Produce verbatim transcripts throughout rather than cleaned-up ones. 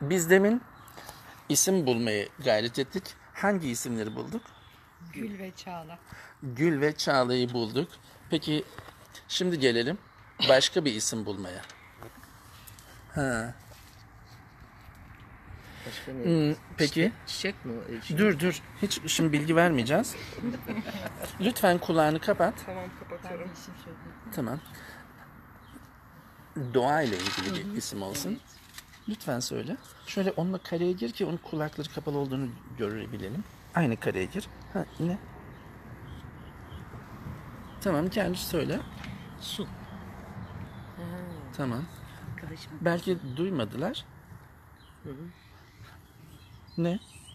Biz demin isim bulmaya gayret ettik. Hangi isimleri bulduk? Gül ve Çağla. Gül ve Çağla'yı bulduk. Peki şimdi gelelim başka bir isim bulmaya. Ha. Başka ne? Hmm, peki. Çiçek, çiçek mi? o? Şey- Dur dur. Hiç şimdi bilgi vermeyeceğiz. Lütfen kulağını kapat. Tamam, Ben kapatıyorum. bir isim söyleyeyim. Tamam. Doğa ile ilgili bir isim olsun. Lütfen söyle. Şöyle onunla kareye gir ki onun kulakları kapalı olduğunu görebilelim. Aynı kareye gir. Ha yine. Tamam kendi söyle. Su. Tamam. Arkadaşım. Belki duymadılar. Ne?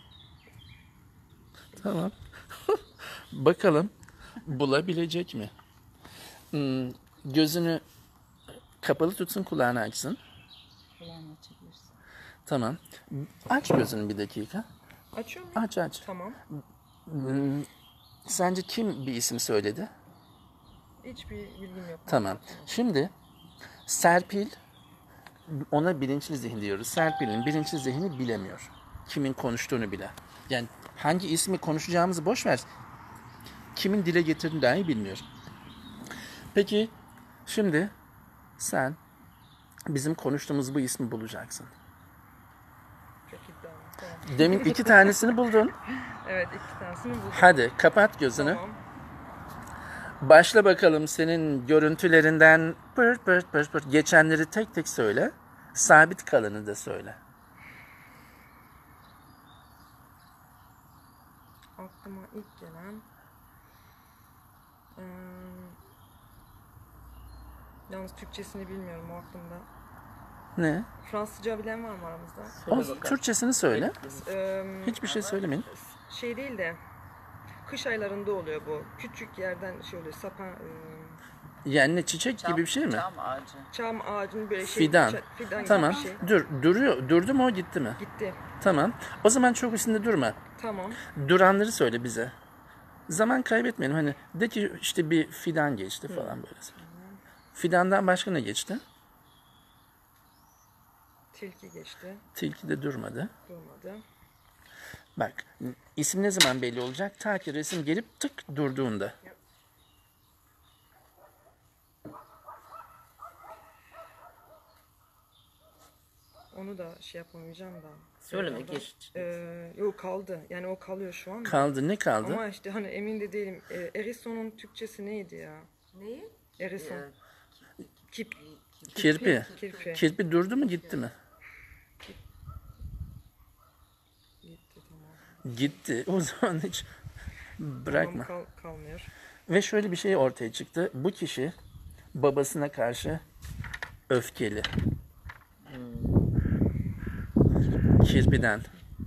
Tamam. Bakalım bulabilecek mi? Hmm, gözünü kapalı tutsun, kulağını açsın. Kulağını açabilirsin. Tamam. Aç gözünü bir dakika. Açıyor muyum? Aç aç. Tamam. Hmm, sence kim bir isim söyledi? Hiçbir bilgim yok. Tamam. Şimdi Serpil, ona bilinçli zihin diyoruz. Serpil'in bilinçli zihni bilemiyor. Kimin konuştuğunu bile. Yani hangi ismi konuşacağımızı boş ver. Kimin dile getirdiğini dahi bilmiyor. Peki şimdi sen bizim konuştuğumuz bu ismi bulacaksın. Çok iddialı. Tamam. Demin iki tanesini buldun. Evet, iki tanesini buldum. Hadi kapat gözünü. Tamam. Başla bakalım senin görüntülerinden pırt pırt pırt pırt geçenleri tek tek söyle. Sabit kalanı da söyle. Aklıma ilk gelen eee, yalnız Türkçesini bilmiyorum o aklımda. Ne? Fransızca bilen var mı aramızda? O Söyle bakalım. Türkçesini söyle. Eee, Hiçbir şey söylemeyin. şey değil de kış aylarında oluyor bu. Küçük yerden şey oluyor, sapan, eee, Yani ne, çiçek Çam, gibi bir şey mi? Çam ağacı. çam ağacının böyle şey. Fidan. ça- fidan gibi Tamam. bir şey. Dur. Duruyor. Durdu mu o gitti mi? Gitti. Tamam. O zaman çok üstünde durma. Tamam. Duranları söyle bize. Zaman kaybetmeyelim. Hani de ki işte bir fidan geçti falan böyle. Fidandan başka ne geçti? Tilki geçti. Tilki de durmadı. Durmadı. Bak isim ne zaman belli olacak? Ta ki resim gelip tık durduğunda. Onu da şey yapamayacağım da. Söyleme Orada. geç. Ee, yok kaldı. Yani o kalıyor şu an. Kaldı ne kaldı? Ama işte hani emin de değilim. Ee, Erisson'un Türkçesi neydi ya? Neyi? Erisson. Kip, Kirpi. kirpi. Kirpi durdu mu gitti mi? Gitti tamam. Gitti. O zaman hiç bırakma. Tamam, kal- kalmıyor. Ve şöyle bir şey ortaya çıktı. Bu kişi babasına karşı öfkeli. Kirpiden.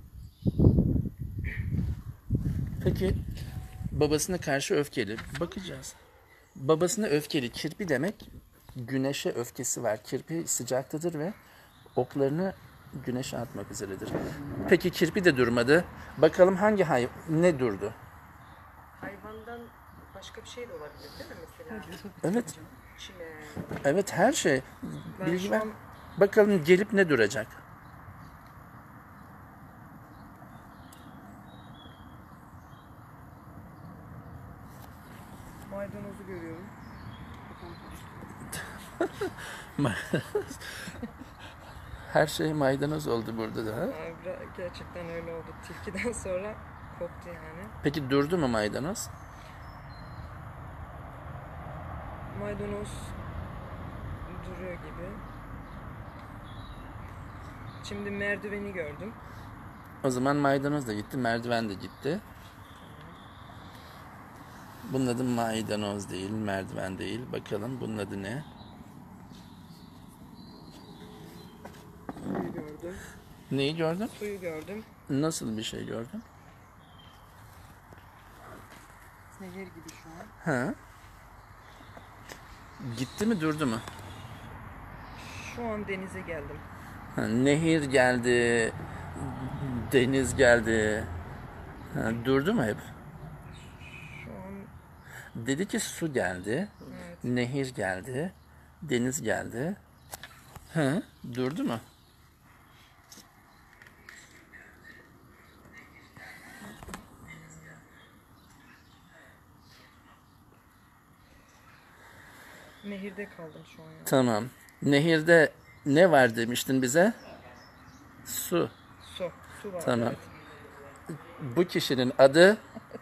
Peki babasına karşı öfkeli. Bakacağız. Babasına öfkeli. Kirpi demek güneşe öfkesi var. Kirpi sıcaktadır ve oklarını güneşe atmak üzeredir. Peki kirpi de durmadı. Bakalım hangi hayvan ne durdu? Hayvandan başka bir şey de olabilir değil mi mesela? Evet. Çimen. Evet her şey. Ben Bilgi şu ver. an Bakalım gelip ne duracak? maydanozu görüyorum. Her şey maydanoz oldu burada da. Ha? Aa, bira- gerçekten öyle oldu. Tilkiden sonra koptu yani. Peki durdu mu maydanoz? Maydanoz duruyor gibi. Şimdi merdiveni gördüm. O zaman maydanoz da gitti, merdiven de gitti. Bunun adı maydanoz değil, merdiven değil. Bakalım bunun adı ne? Suyu gördüm. Neyi gördün? Suyu gördüm. Nasıl bir şey gördün? Nehir gibi şu an. Ha? Gitti mi durdu mu? Şu an denize geldim. Ha, nehir geldi, deniz geldi. Ha, durdu mu hep? Şu an Dedi ki su geldi, evet. nehir geldi, deniz geldi. Ha, durdu mu? Nehirde kaldım şu an ya. Tamam. Nehirde ne var demiştin bize? Su. Su. Su var. Tamam. Evet. Bu kişinin adı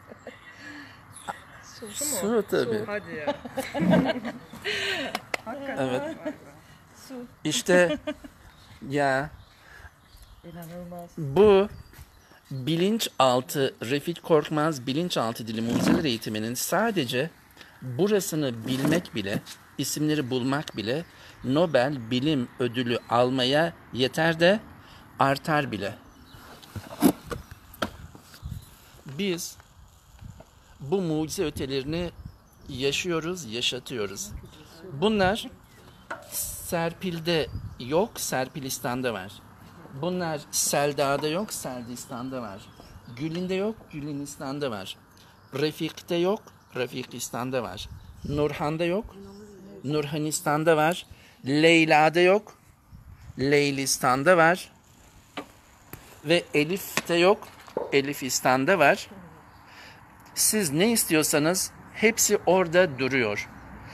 Su mu? Su tabii. Hadi ya. Hakikaten. Evet. Su. İşte ya İnanılmaz. bu bilinçaltı Refik Korkmaz bilinçaltı dili mucizeler eğitiminin sadece burasını bilmek bile, isimleri bulmak bile Nobel Bilim Ödülü almaya yeter de artar bile. Biz bu mucize ötelerini yaşıyoruz, yaşatıyoruz. Bunlar Serpil'de yok, Serpilistan'da var. Bunlar Selda'da yok, Seldistan'da var. Gül'ünde yok, Gül'ünistan'da var. Refik'te yok, Refikistan'da var. Nurhan'da yok, Nurhanistan'da var. Leyla'da yok, Leylistan'da var. Ve Elif'te yok, Elifistan'da var. Siz ne istiyorsanız hepsi orada duruyor.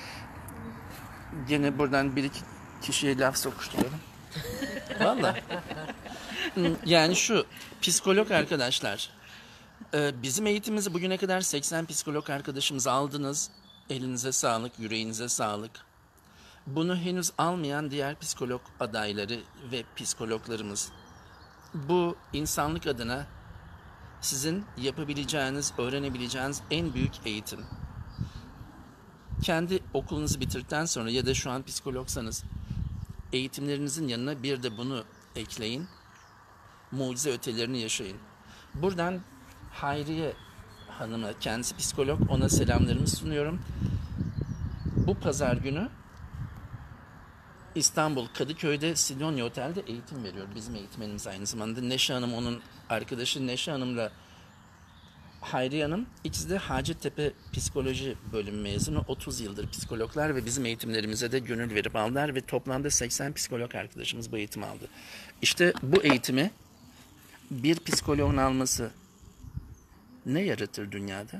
Yine buradan bir iki kişiye laf sokuşturuyorum. Vallahi. Yani şu psikolog arkadaşlar, bizim eğitimimizi bugüne kadar seksen psikolog arkadaşımız aldınız. Elinize sağlık, yüreğinize sağlık. Bunu henüz almayan diğer psikolog adayları ve psikologlarımız. Bu insanlık adına sizin yapabileceğiniz, öğrenebileceğiniz en büyük eğitim. Kendi okulunuzu bitirdikten sonra ya da şu an psikologsanız eğitimlerinizin yanına bir de bunu ekleyin. Mucize ötelerini yaşayın. Buradan Hayriye Hanım'a, kendisi psikolog, ona selamlarımı sunuyorum. Bu pazar günü İstanbul Kadıköy'de Sidonia Otel'de eğitim veriyor. Bizim eğitmenimiz aynı zamanda. Neşe Hanım onun arkadaşı. Neşe Hanım'la Hayriye Hanım ikisi de Hacettepe Psikoloji Bölümü mezunu. otuz yıldır psikologlar ve bizim eğitimlerimize de gönül verip aldılar ve toplamda seksen psikolog arkadaşımız bu eğitimi aldı. İşte bu eğitimi bir psikoloğun alması ne yaratır dünyada?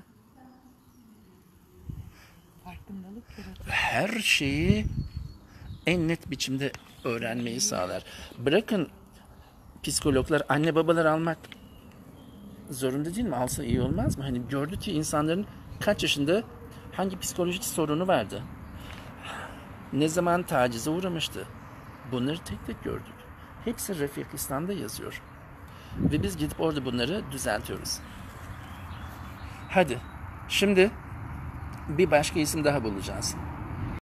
Farkındalık yaratır. Her şeyi en net biçimde öğrenmeyi sağlar. Bırakın psikologlar, anne babalar almak zorunda değil mi? Alsa iyi olmaz mı? Hani gördü ki insanların kaç yaşında hangi psikolojik sorunu vardı? Ne zaman tacize uğramıştı? Bunları tek tek gördük. Hepsi Refikistan'da yazıyor. Ve biz gidip orada bunları düzeltiyoruz. Hadi şimdi bir başka isim daha bulacağız.